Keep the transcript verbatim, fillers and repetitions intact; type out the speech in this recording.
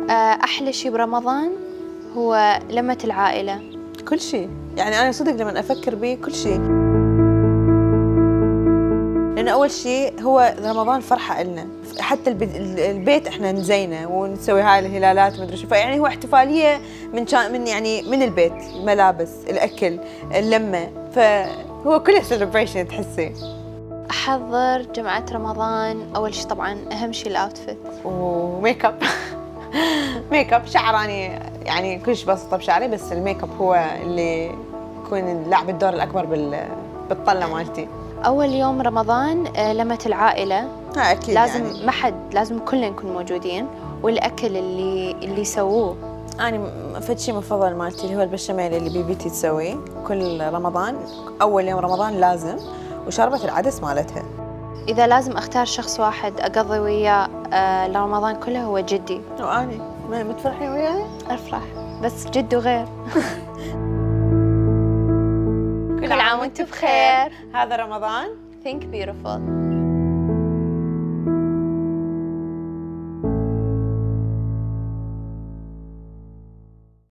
أحلى شيء برمضان هو لمة العائلة. كل شيء، يعني أنا صدق لما أفكر به كل شيء، لأنه أول شيء هو رمضان فرحة إلنا، حتى البيت إحنا نزينه ونسوي هاي الهلالات ومدري شو، فيعني هو احتفالية من من يعني من البيت، الملابس، الأكل، اللمة، فهو كله سيلبريشن تحسي. أحضر جمعة رمضان أول شيء طبعاً أهم شيء الأوتفيت وميك اب. ميك اب، شعراني يعني كلش بسيطة بشعري، بس الميك اب هو اللي يكون لعب الدور الأكبر بال بالطلة مالتي. أول يوم رمضان لمة العائلة، ها أكيد، لازم يعني ما حد، لازم كلنا نكون موجودين، والأكل اللي اللي يسووه. أنا فد شيء مفضل مالتي اللي هو البشاميل اللي بيبيتي تسويه كل رمضان، أول يوم رمضان لازم، وشربة العدس مالتها. إذا لازم أختار شخص واحد أقضي وياه آه لرمضان كله هو جدي. وأني ما متفرحين وياي؟ أفرح، بس جده غير. كل عام وأنت بخير. هذا رمضان Think beautiful.